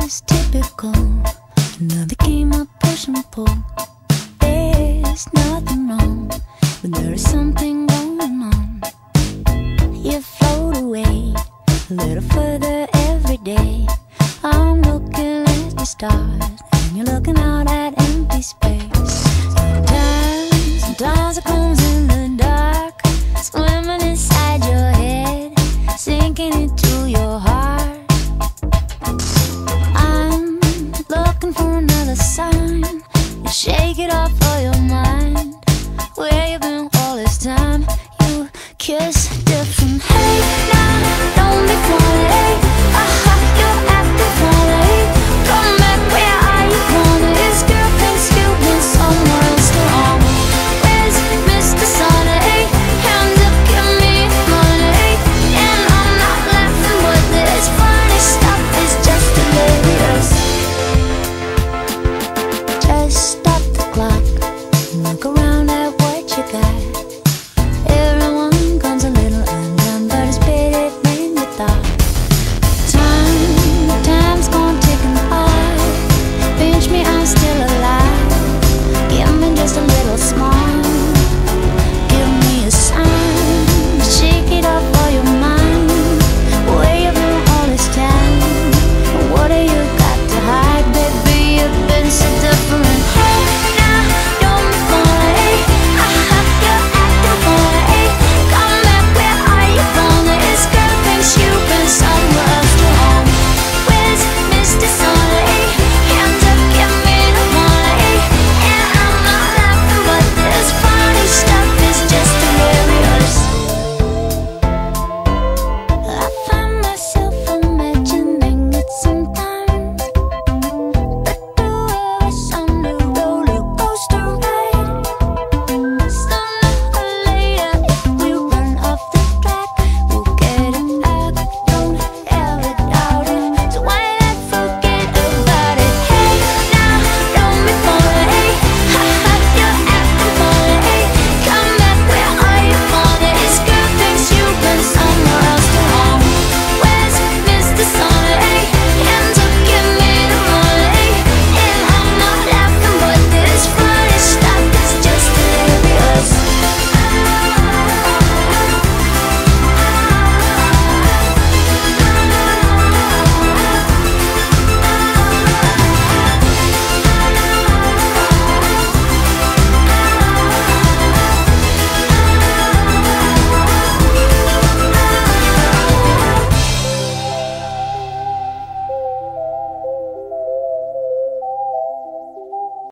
is typical. Another game of push and pull. There's nothing wrong, but there is something going on. You float away a little further every day. I'm looking at the stars, and you're looking out at empty space. Sometimes it comes in the dark, swimming inside your head, sinking into your heart. I'm looking for another sign. You shake it off for your mind. Where you been all this time? You kiss